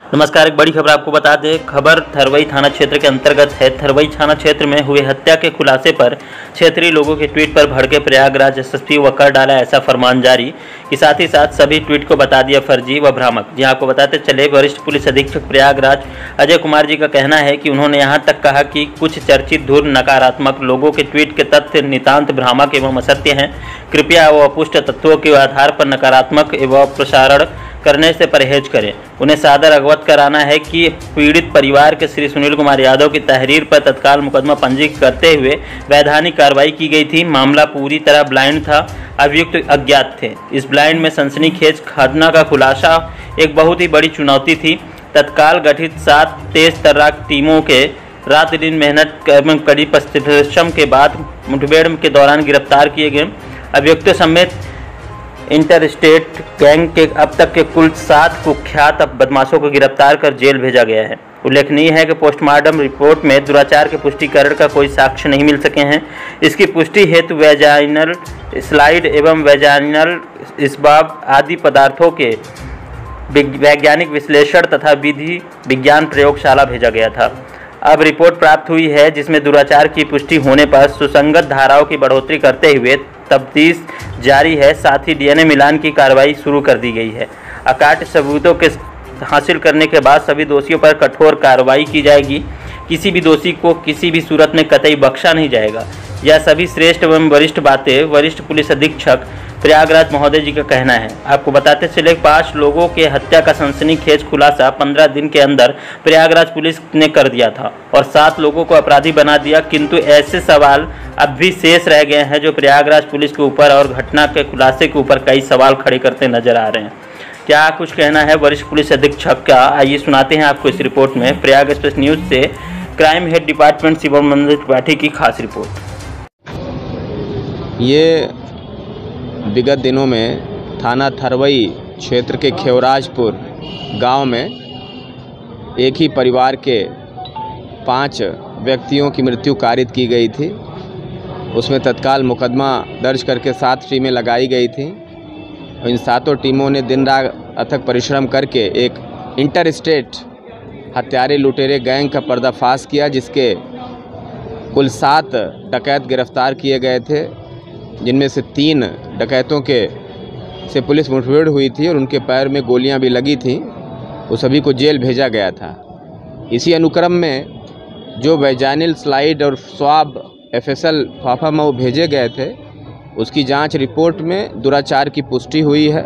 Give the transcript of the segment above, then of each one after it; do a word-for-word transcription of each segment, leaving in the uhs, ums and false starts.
नमस्कार। एक बड़ी खबर आपको बता दें। खबर थरवई थाना क्षेत्र के अंतर्गत है। थरवई थाना क्षेत्र में हुए हत्या के खुलासे पर क्षेत्रीय लोगों के ट्वीट पर भड़के प्रयागराज एसएसपी व कर डाला ऐसा फरमान जारी कि साथ ही साथ सभी ट्वीट को बता दिया फर्जी व भ्रामक। जी आपको बताते चले, वरिष्ठ पुलिस अधीक्षक प्रयागराज अजय कुमार जी का कहना है कि उन्होंने यहाँ तक कहा कि कुछ चर्चित धुर नकारात्मक लोगों के ट्वीट के तथ्य नितांत भ्रामक एवं असत्य हैं। कृपया वो अपुष्ट तत्वों के आधार पर नकारात्मक एवं प्रसारण करने से परहेज करें। उन्हें सादर अवगत कराना है कि पीड़ित परिवार के श्री सुनील कुमार यादव की तहरीर पर तत्काल मुकदमा पंजीकृत करते हुए वैधानिक कार्रवाई की गई थी। मामला पूरी तरह ब्लाइंड था, अभियुक्त अज्ञात थे। इस ब्लाइंड में सनसनीखेज घटना का खुलासा एक बहुत ही बड़ी चुनौती थी। तत्काल गठित सात तेज तर्राक टीमों के रात दिन मेहनत एवं कड़ी परिश्रम के बाद मुठभेड़ के दौरान गिरफ्तार किए गए अभियुक्तों समेत इंटर स्टेट गैंग के अब तक के कुल सात कुख्यात बदमाशों को गिरफ्तार कर जेल भेजा गया है। उल्लेखनीय है कि पोस्टमार्टम रिपोर्ट में दुराचार के पुष्टिकरण का कोई साक्ष्य नहीं मिल सके हैं। इसकी पुष्टि हेतु वेजाइनल स्लाइड एवं वेजाइनल इस्बाब आदि पदार्थों के वैज्ञानिक विश्लेषण तथा विधि विज्ञान प्रयोगशाला भेजा गया था। अब रिपोर्ट प्राप्त हुई है जिसमें दुराचार की पुष्टि होने पर सुसंगत धाराओं की बढ़ोतरी करते हुए तफ्तीश जारी है। साथ ही डीएनए मिलान की कार्रवाई शुरू कर दी गई है। अकाट सबूतों के हासिल करने के बाद सभी दोषियों पर कठोर कार्रवाई की जाएगी। किसी भी दोषी को किसी भी सूरत में कतई बख्शा नहीं जाएगा। यह सभी श्रेष्ठ एवं वरिष्ठ बातें वरिष्ठ पुलिस अधीक्षक प्रयागराज महोदय जी का कहना है। आपको बताते चले, पांच लोगों के हत्या का सनसनीखेज खुलासा पंद्रह दिन के अंदर प्रयागराज पुलिस ने कर दिया था और सात लोगों को अपराधी बना दिया। किंतु ऐसे सवाल अब भी शेष रह गए हैं जो प्रयागराज पुलिस के ऊपर और घटना के खुलासे के ऊपर कई सवाल खड़े करते नजर आ रहे हैं। क्या कुछ कहना है वरिष्ठ पुलिस अधीक्षक का, आइए सुनाते हैं आपको इस रिपोर्ट में। प्रयाग एक्सप्रेस न्यूज से क्राइम हेड डिपार्टमेंट शिवम मंदिर त्रिपाठी की खास रिपोर्ट। ये विगत दिनों में थाना थरवई क्षेत्र के खेवराजपुर गांव में एक ही परिवार के पांच व्यक्तियों की मृत्यु कारित की गई थी। उसमें तत्काल मुकदमा दर्ज करके सात टीमें लगाई गई थीं। इन सातों टीमों ने दिन रात अथक परिश्रम करके एक इंटर स्टेट हत्यारे लुटेरे गैंग का पर्दाफाश किया, जिसके कुल सात डकैत गिरफ्तार किए गए थे, जिनमें से तीन डकैतों के से पुलिस मुठभेड़ हुई थी और उनके पैर में गोलियां भी लगी थीं। वो सभी को जेल भेजा गया था। इसी अनुक्रम में जो वैजाइनल स्लाइड और स्वाब एफएसएल फाफामऊ भेजे गए थे, उसकी जांच रिपोर्ट में दुराचार की पुष्टि हुई है।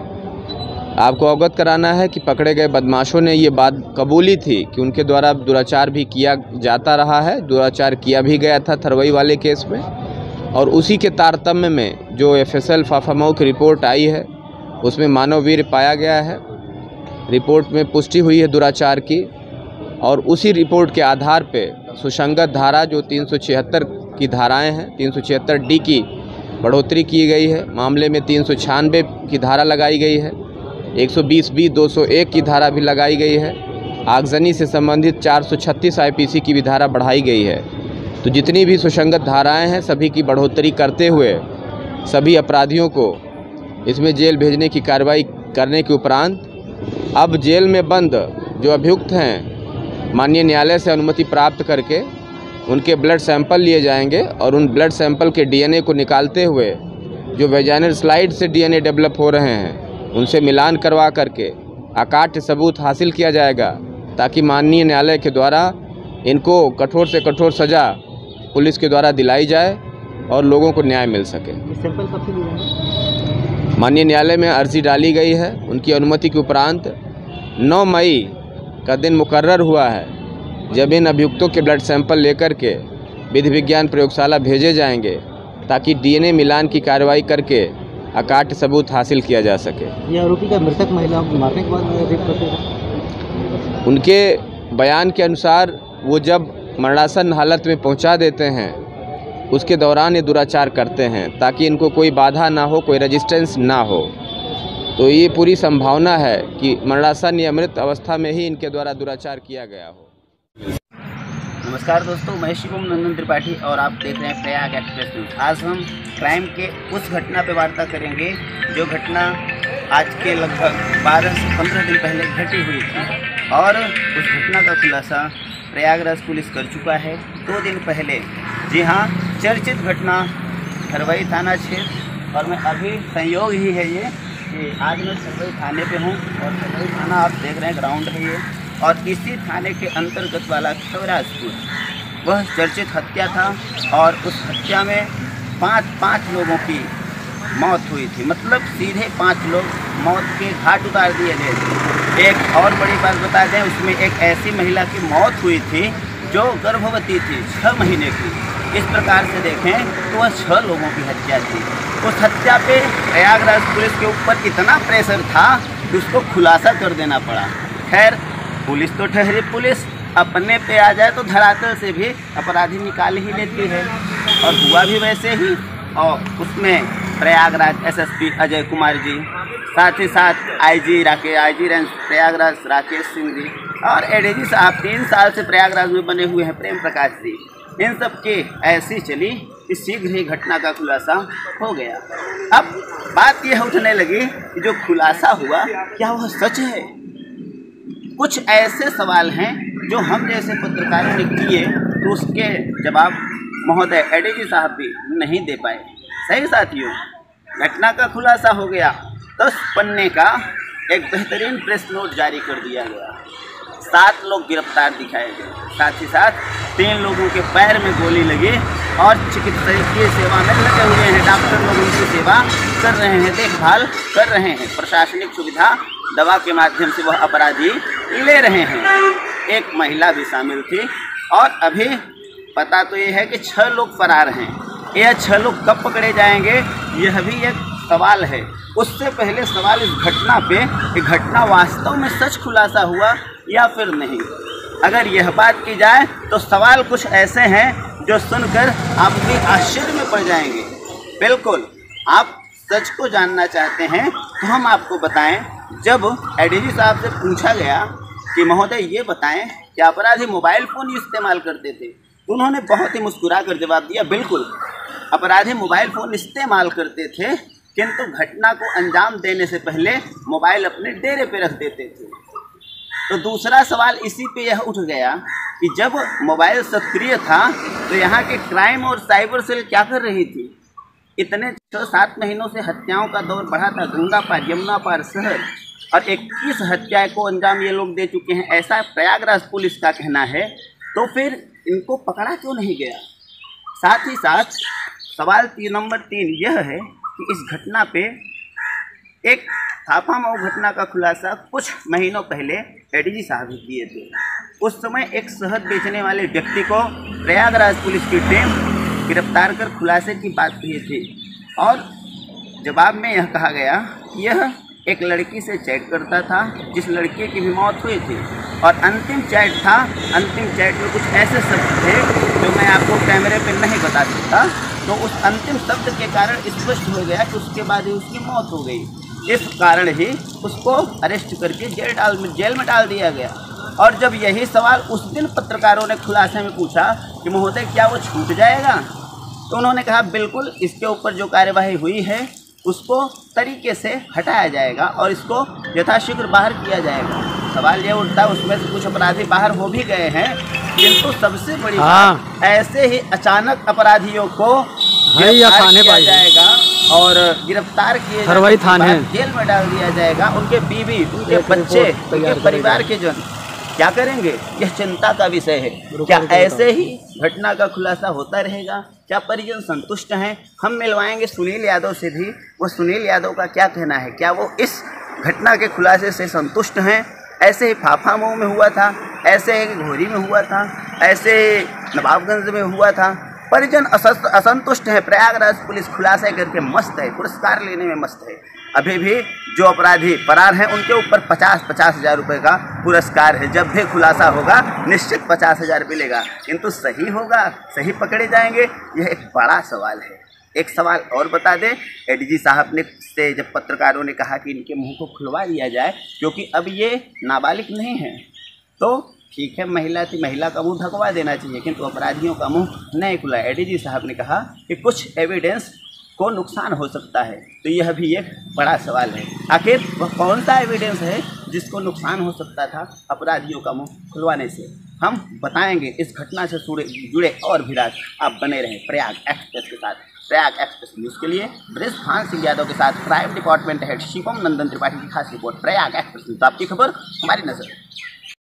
आपको अवगत कराना है कि पकड़े गए बदमाशों ने ये बात कबूली थी कि उनके द्वारा दुराचार भी किया जाता रहा है, दुराचार किया भी गया था थरवई वाले केस में। और उसी के तारतम्य में जो एफएसएल फाफामऊ की रिपोर्ट आई है, उसमें मानववीर पाया गया है। रिपोर्ट में पुष्टि हुई है दुराचार की, और उसी रिपोर्ट के आधार पे सुसंगत धारा जो तीन सौ छिहत्तर की धाराएँ हैं, तीन सौ छिहत्तर डी की बढ़ोतरी की गई है। मामले में तीन सौ छियानवे की धारा लगाई गई है, एक सौ बीस बी दो सौ एक की धारा भी लगाई गई है। आगजनी से संबंधित चार सौ छत्तीस आईपीसी की भी धारा बढ़ाई गई है। तो जितनी भी सुसंगत धाराएं हैं, सभी की बढ़ोतरी करते हुए सभी अपराधियों को इसमें जेल भेजने की कार्रवाई करने के उपरांत अब जेल में बंद जो अभियुक्त हैं, माननीय न्यायालय से अनुमति प्राप्त करके उनके ब्लड सैंपल लिए जाएंगे और उन ब्लड सैंपल के डीएनए को निकालते हुए जो वैजाइनल स्लाइड से डीएनए डेवलप हो रहे हैं, उनसे मिलान करवा करके अकाट्य सबूत हासिल किया जाएगा, ताकि माननीय न्यायालय के द्वारा इनको कठोर से कठोर सज़ा पुलिस के द्वारा दिलाई जाए और लोगों को न्याय मिल सके। सैंपल कब से लिए? माननीय न्यायालय में अर्जी डाली गई है। उनकी अनुमति के उपरांत नौ मई का दिन मुकर्रर हुआ है जब इन अभियुक्तों के ब्लड सैंपल लेकर के विधि विज्ञान प्रयोगशाला भेजे जाएंगे, ताकि डीएनए मिलान की कार्रवाई करके अकाट्य सबूत हासिल किया जा सके। ये आरोपी का मृतक महिला को मारने के बाद रेप करते थे। उनके बयान के अनुसार वो जब मरणासन हालत में पहुंचा देते हैं, उसके दौरान ये दुराचार करते हैं ताकि इनको कोई बाधा ना हो, कोई रेजिस्टेंस ना हो। तो ये पूरी संभावना है कि मरणासन या मृत अवस्था में ही इनके द्वारा दुराचार किया गया हो। नमस्कार दोस्तों, मैं शिवम नंदन त्रिपाठी और आप देख रहे हैं प्रयाग एक्सप्रेस न्यूज। आज हम क्राइम के उस घटना पर वार्ता करेंगे जो घटना आज के लगभग बारह से पंद्रह दिन पहले घटी हुई थी और उस घटना का खुलासा प्रयागराज पुलिस कर चुका है दो दिन पहले। जी हाँ, चर्चित घटना थरवई थाना क्षेत्र, और मैं अभी संयोग ही है ये कि आज मैं थरवई थाने पे हूँ और थरवई थाना आप देख रहे हैं ग्राउंड है ये, और इसी थाने के अंतर्गत वाला खेवराजपुर वह चर्चित हत्या था और उस हत्या में पाँच पाँच लोगों की मौत हुई थी। मतलब सीधे पाँच लोग मौत के घाट उतार दिए गए थे। एक और बड़ी बात बता दें, उसमें एक ऐसी महिला की मौत हुई थी जो गर्भवती थी, छः महीने की। इस प्रकार से देखें तो वह छः लोगों की हत्या थी। उस हत्या पे प्रयागराज पुलिस के ऊपर इतना प्रेशर था कि उसको खुलासा कर देना पड़ा। खैर, पुलिस तो ठहरी पुलिस, अपने पे आ जाए तो धरातल से भी अपराधी निकाल ही लेती है, और हुआ भी वैसे ही। और उसमें प्रयागराज एसएसपी अजय कुमार जी, साथ ही साथ IG Rakesh IG range Prayagraj Rakesh Singh ji, और एडीजी साहब तीन साल से प्रयागराज में बने हुए हैं प्रेम प्रकाश जी, इन सब की ऐसी चली कि शीघ्र ही घटना का खुलासा हो गया। अब बात यह उठने लगी कि जो खुलासा हुआ क्या वह सच है? कुछ ऐसे सवाल हैं जो हम जैसे पत्रकारों ने किए तो उसके जवाब महोदय एडीजी साहब भी नहीं दे पाए। सही साथियों, घटना का खुलासा हो गया, दस पन्ने का एक बेहतरीन प्रेस नोट जारी कर दिया गया, सात लोग गिरफ्तार दिखाए गए, साथ ही साथ तीन लोगों के पैर में गोली लगी और चिकित्सकीय सेवा में लगे हुए हैं। डॉक्टर लोग उनकी सेवा कर रहे हैं, देखभाल कर रहे हैं, प्रशासनिक सुविधा दवा के माध्यम से वह अपराधी ले रहे हैं। एक महिला भी शामिल थी, और अभी पता तो ये है कि छह लोग फरार हैं। यह छह लोग कब पकड़े जाएंगे, यह भी एक सवाल है। उससे पहले सवाल इस घटना पे कि घटना वास्तव में सच खुलासा हुआ या फिर नहीं। अगर यह बात की जाए तो सवाल कुछ ऐसे हैं जो सुनकर आप भी आश्चर्य में पड़ जाएंगे। बिल्कुल, आप सच को जानना चाहते हैं तो हम आपको बताएं। जब एडीजी साहब से पूछा गया कि महोदय ये बताएं कि अपराधी मोबाइल फ़ोन इस्तेमाल करते थे, तो उन्होंने बहुत ही मुस्कुरा कर जवाब दिया, बिल्कुल अपराधी मोबाइल फ़ोन इस्तेमाल करते थे, किंतु घटना को अंजाम देने से पहले मोबाइल अपने डेरे पे रख देते थे। तो दूसरा सवाल इसी पे यह उठ गया कि जब मोबाइल सक्रिय था तो यहाँ के क्राइम और साइबर सेल क्या कर रही थी? इतने छः सात महीनों से हत्याओं का दौर बढ़ा था, गंगा पार यमुना पार शहर, और इक्कीस हत्याएं को अंजाम ये लोग दे चुके हैं, ऐसा प्रयागराज पुलिस का कहना है। तो फिर इनको पकड़ा क्यों नहीं गया? साथ ही साथ सवाल तीन नंबर तीन यह है कि इस घटना पे एक हाफामाऊ घटना का खुलासा कुछ महीनों पहले एडीजी साहब ही किए थे। उस समय एक शहद बेचने वाले व्यक्ति को प्रयागराज पुलिस की टीम गिरफ्तार कर खुलासे की बात कही थी, और जवाब में यह कहा गया कि यह एक लड़की से चैट करता था जिस लड़की की भी मौत हुई थी, और अंतिम चैट था। अंतिम चैट में कुछ ऐसे शब्द थे जो मैं आपको कैमरे पे नहीं बता सकता, तो उस अंतिम शब्द के कारण स्पष्ट हो गया कि उसके बाद ही उसकी मौत हो गई। इस कारण ही उसको अरेस्ट करके जेल डाल जेल में डाल दिया गया। और जब यही सवाल उस दिन पत्रकारों ने खुलासे में पूछा कि महोदय क्या वो छूट जाएगा, तो उन्होंने कहा बिल्कुल इसके ऊपर जो कार्यवाही हुई है उसको तरीके से हटाया जाएगा और इसको यथाशीघ्र बाहर किया जाएगा। सवाल ये उठता है, उसमें से कुछ अपराधी बाहर हो भी गए हैं, किंतु सबसे बड़ी बात ऐसे ही अचानक अपराधियों को गिरफ्तार किया जाएगा और गिरफ्तार किए जाने जेल में डाल दिया जाएगा। उनके बीवी, उनके बच्चे, उनके परिवार के जन क्या करेंगे, यह चिंता का विषय है। क्या ऐसे ही घटना का खुलासा होता रहेगा? क्या परिजन संतुष्ट हैं? हम मिलवाएंगे सुनील यादव से भी, वो सुनील यादव का क्या कहना है, क्या वो इस घटना के खुलासे से संतुष्ट हैं? ऐसे ही फाफामऊ में हुआ था, ऐसे ही घोरी में हुआ था, ऐसे नवाबगंज में हुआ था। परिजन असंतुष्ट है। प्रयागराज पुलिस खुलासा करके मस्त है, पुरस्कार लेने में मस्त है। अभी भी जो अपराधी फरार हैं उनके ऊपर पचास पचास हज़ार रुपये का पुरस्कार है। जब भी खुलासा होगा निश्चित पचास हज़ार मिलेगा, किंतु सही होगा, सही पकड़े जाएंगे, यह एक बड़ा सवाल है। एक सवाल और बता दें, एडीजी साहब ने से जब पत्रकारों ने कहा कि इनके मुंह को खुलवा दिया जाए क्योंकि अब ये नाबालिग नहीं है, तो ठीक है, महिला थी, महिला का मुंह ढकवा देना चाहिए, किंतु अपराधियों का मुंह नहीं खुला। एडीजी साहब ने कहा कि कुछ एविडेंस को नुकसान हो सकता है, तो यह भी एक बड़ा सवाल है। आखिर वह कौन सा एविडेंस है जिसको नुकसान हो सकता था अपराधियों का मुंह खुलवाने से। हम बताएंगे इस घटना से जुड़े जुड़े और भी राज। आप बने रहें प्रयाग एक्सप्रेस के साथ। प्रयाग एक्सप्रेस न्यूज़ के लिए बृजभान सिंह यादव के साथ crime department head Shivam Nandan Tripathi की खास रिपोर्ट। प्रयाग एक्सप्रेस न्यूज़, आपकी खबर हमारी नजर।